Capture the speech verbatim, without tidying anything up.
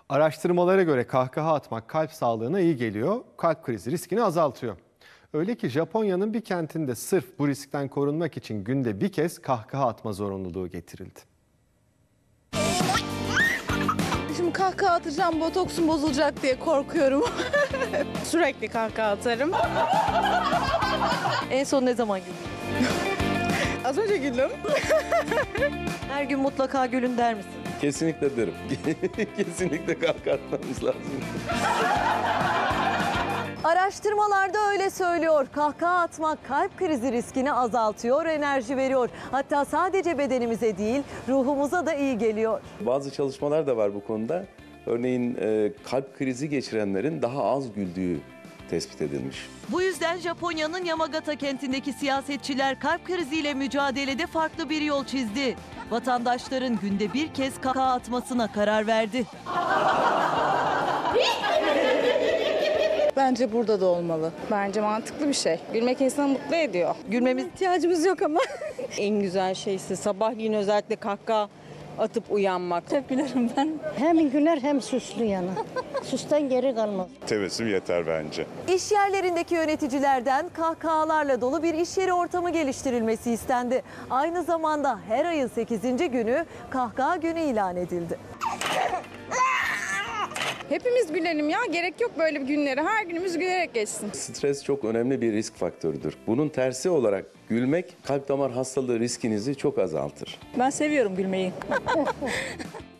Araştırmalara göre kahkaha atmak kalp sağlığına iyi geliyor, kalp krizi riskini azaltıyor. Öyle ki Japonya'nın bir kentinde sırf bu riskten korunmak için günde bir kez kahkaha atma zorunluluğu getirildi. Şimdi kahkaha atacağım, botoksum bozulacak diye korkuyorum. Sürekli kahkaha atarım. En son ne zaman güldün? Az önce güldüm. Her gün mutlaka gülün der misin? Kesinlikle derim. Kesinlikle kahkaha atmamız lazım. Araştırmalarda öyle söylüyor. Kahkaha atmak kalp krizi riskini azaltıyor, enerji veriyor. Hatta sadece bedenimize değil, ruhumuza da iyi geliyor. Bazı çalışmalar da var bu konuda. Örneğin e, kalp krizi geçirenlerin daha az güldüğü tespit edilmiş. Bu yüzden Japonya'nın Yamagata kentindeki siyasetçiler kalp kriziyle mücadelede farklı bir yol çizdi. Vatandaşların günde bir kez kahkaha atmasına karar verdi. Bence burada da olmalı. Bence mantıklı bir şey. Gülmek insanı mutlu ediyor. Gülmemiz ihtiyacımız yok ama. En güzel şeysi sabahleyin özellikle kahkaha atıp uyanmak. Çok gülerim ben. Hem güler hem süslü yana. Süsten geri kalmaz. Tebessüm yeter bence. İş yerlerindeki yöneticilerden kahkahalarla dolu bir iş yeri ortamı geliştirilmesi istendi. Aynı zamanda her ayın sekizinci günü kahkaha günü ilan edildi. Hepimiz gülelim ya. Gerek yok böyle bir günlere. Her günümüz gülerek geçsin. Stres çok önemli bir risk faktörüdür. Bunun tersi olarak gülmek kalp damar hastalığı riskinizi çok azaltır. Ben seviyorum gülmeyi.